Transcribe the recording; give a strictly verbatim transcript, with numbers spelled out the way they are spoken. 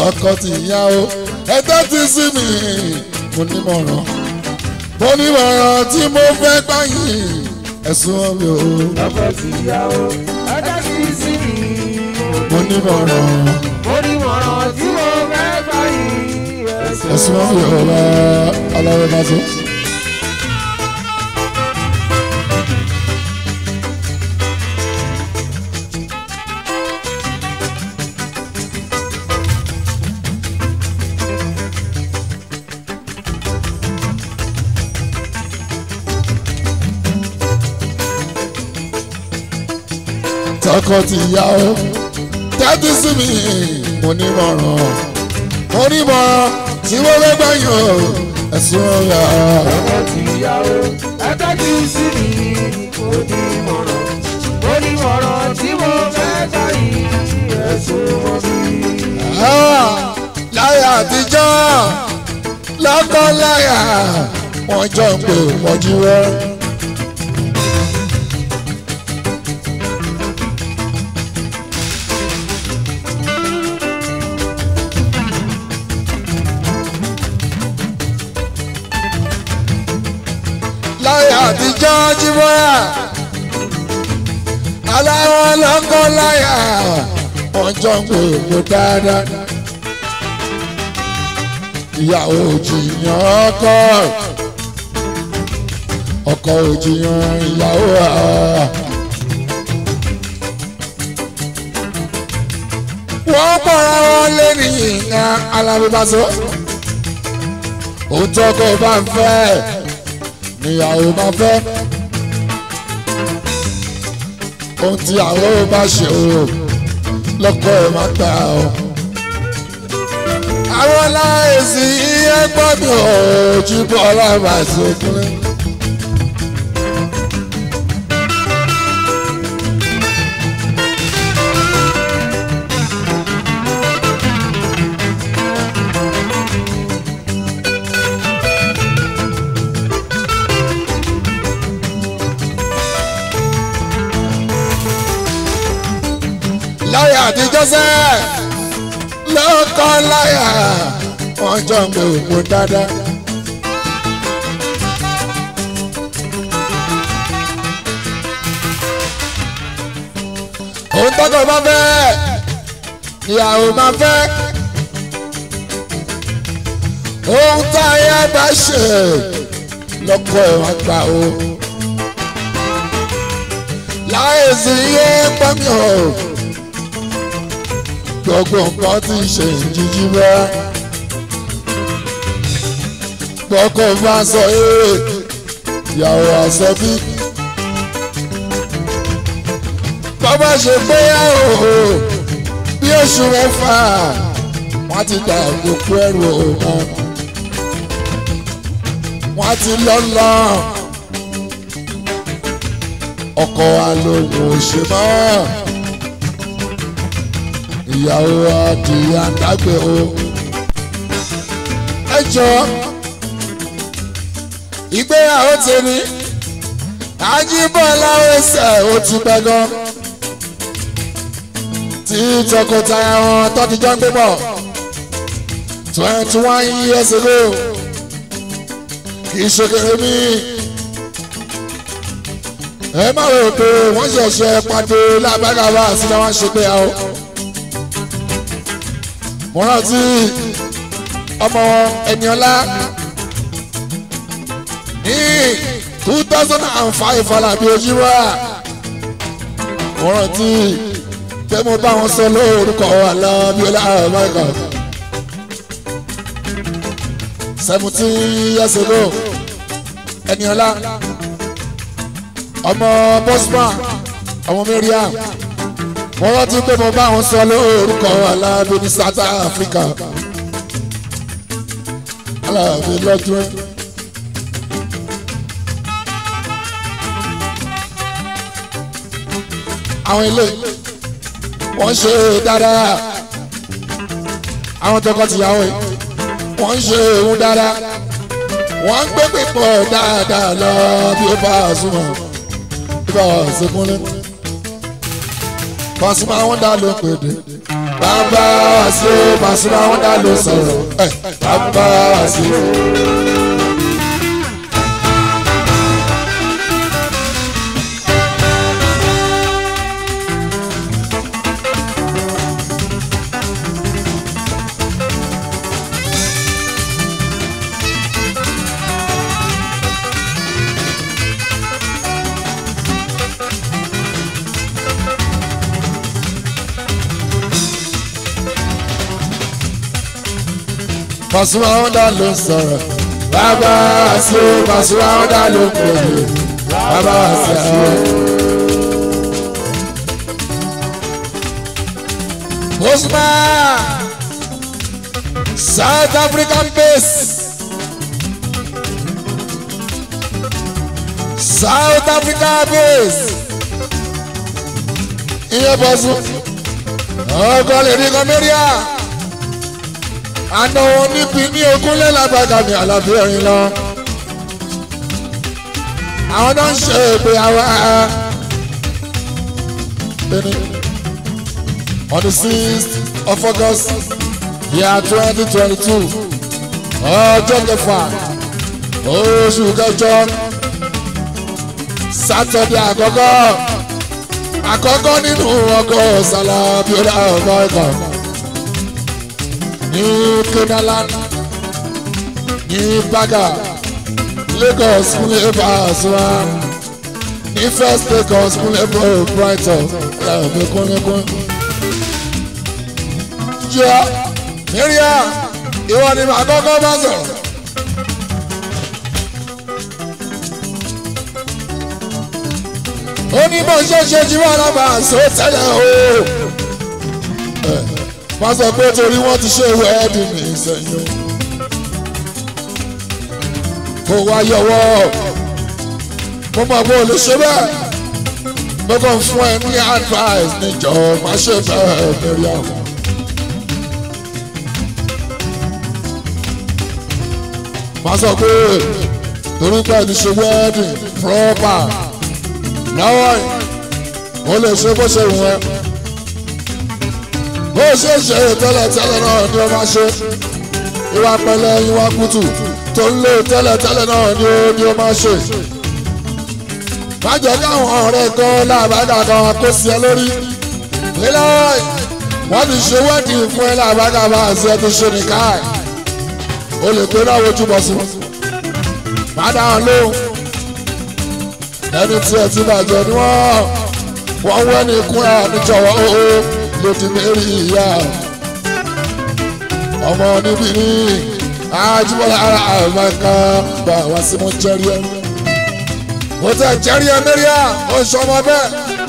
tọkọ tìyàwó ẹ̀tọ́ ti sí mi mo nímọ̀ràn mo nímọ̀ràn tí mo fẹ́ gbàyìn ẹ̀sùn mi o. tọkọ tìyàwó ẹ̀tọ́ ti sí mi mo nímọ̀ràn mo nímọ̀ràn tí mo fẹ́ gbàyìn ẹ̀sùn mi o bá aláwọ̀ bá tó. tọkọ tìyàwó tẹ́tí sí mi mo nímọ̀ràn mo nímọ̀ràn tí mo fẹ́ gbẹ̀yìn o ẹ̀sùn ọ̀yà. tọkọ tìyàwó tẹ́tí sí mi mo nímọ̀ràn mo nímọ̀ràn tí mo fẹ́ gbẹ̀yìn ẹ̀sùn ọ̀yà. láyé àtijọ́ lọ́kọ láyà wọ́n jọ ń pè mọ́jú rẹ̀. láyé àtijọ́ jíbọ́yà aláwọ̀ lọ́kọ́ láyà wọ́n jọ ń gbogbo dáadáa. ìyàwó òjìyàn ọkọ ọkọ òjìyàn ìyàwó à. wọ́n pọ̀ra wọn lé ní ìyá alábíbáṣọ òótọ́ kò bá ń fẹ́ níyàwó máa fẹ́ ohun tí àwọn ò bá ṣe o lọ́kọ ẹ̀ máa gbà ọ́. àwọn láìsí ẹgbọ́n mi ò jí bọ́ ọlọ́run àti òkúnlẹ̀. láyé àtijọ́ sẹ́ lọ́kọ́ láyà wọ́n jọ ń gbé òpó dáadáa. òun tọ́kọ̀ bá fẹ́ ìyàwó máa fẹ́ ohun táyà bá ṣe lọ́kọ̀ ẹ̀ wọ́n gbà ó. láyé sí iye pọ́nmi o gbogbo nǹkan tí ń ṣe ìjíjí bá gbọ́kọ̀ bá sọ ee ìyàwó àṣọ bí bàbá ṣe gbéyàwó bí oṣù mẹ́fà wọ́n ti dà gbogbo ẹrù ọmọ wọ́n ti lọ́lọ́ ọkọ alóhùn òṣèmọ́ ìyàwó adìyẹ àdágbé o. ẹ jọ ìgbéyàwó tèmi Àjíbọ́lá ẹsẹ̀ ó ti pẹ́ gan tí tọkọtaya wọn tó ti jọ ń gbé bọ̀ twenty one years ago kì í ṣe kéré mi. ẹ má rò pé wọ́n ṣẹ̀ṣẹ̀ pàdé lágbàgàbà sílẹ̀ wọ́n ṣe pé àwọn. mo rántí ọmọ Ẹniọlá ní two thousand and five Alábí Ojúwà. mo rántí pé mo bá wọn sọ lórúkọ Alábí Ọlámíkà seventeen years ago. Ẹniọlá ọmọ Bosman ọmọ Mariam. mo rántí pé mo bá wọn sọ lórúkọ Alábí ní South Africa. Alábí lọ́dún àwọn ilé wọ́n ṣe dáadáa. àwọn tọkọtìyàwó wọ́n ṣe òun dáadáa. wọ́n ń gbé pípọ̀ dáadáa lọ bí ó bá súnmọ́ bí ó bá ṣe kúnlẹ̀. Pasuma wọn dá ló pèdè bàbá sí Pasuma wọn dá ló sọ̀rọ̀ bàbá sí. Pasuma wọn dá ló sọ̀rọ̀ bàbá sí Pasuma wọn dá ló pẹ̀lú bàbá sí àwọn. Pasuma South African base South Africa base iye bọ́sùn ọkọ lè ní kọ́mẹ́ríà àná wọn níbi ní ogúnlé lágbàgà ní àlàbí ẹ̀rín lọ. àwọn náà ń ṣe èpè àwọn on the sixth of August year twenty twenty two ọjọ́ kẹfà oṣù kẹjọ sátọ̀dẹ̀ àkọ́kọ́ àkọ́kọ́ nínú ọkọ̀ Sàlábí ọ̀dà ọ̀gá ẹ̀kọ́ ní Kenaland ní Baga Lagos kúnlẹ̀ Pasuma ní First Lagos kúnlẹ̀ Brighton ẹ̀ẹ́dẹ̀ kúnlẹ̀kún. jọ Maria ìwọ ni màá kọ́kọ́ bá sọ̀rọ̀. ó ní bó ṣe ṣe jí wọn lọ́ba àṣọ tẹ́lẹ̀ o. wọ́n sọ pé torí wọ́n ti ṣe wẹ́ẹ́dì ní ìsẹ̀yìn kò wá yọwọ́ mo mọ̀ pé o lè ṣe bẹ́ẹ̀ mo kàn fún ẹ ní advice níjọ má ṣe bẹ́ẹ̀ lórí àwọn. wọ́n sọ pé torí pé ẹni ṣe wẹ́ẹ́dì proper lọ́wọ́ yìí o lè ṣe bó ṣe wù ẹ́. bó ṣe ṣe tẹ́lẹ̀ tẹ́lẹ̀ náà ni ó máa ṣe ìwà pẹ̀lẹ́ ìwà kùtù tó ń lò tẹ́lẹ̀ tẹ́lẹ̀ náà ni ó ni ó máa ṣe. má jẹ́ káwọn ọ̀rẹ́ kan láàbàdà kan kó sí ẹ lórí. nílẹ̀ wọ́n ti ṣe wẹ́ẹ̀dì fún ẹ láàbàdà bá àṣẹ ẹ ti ṣe nìkan ẹ̀. o lè gbé náà wojú bọ̀ sí. má dáhùn lóhùn ẹni tí ẹ ti bàjẹ́ ni wọ́n wọ́n wẹ́ ní kúnra níjọ̀wọ́ ó lòdì mérí ìyá ọmọ níbí ní Ajíbọ́lá ara àmàkà bá wá sí mọ́ jẹ́rí ẹ. mo tẹ jẹ́rí ẹ mẹ́ríà ó ń sọmọ bẹ́ẹ̀.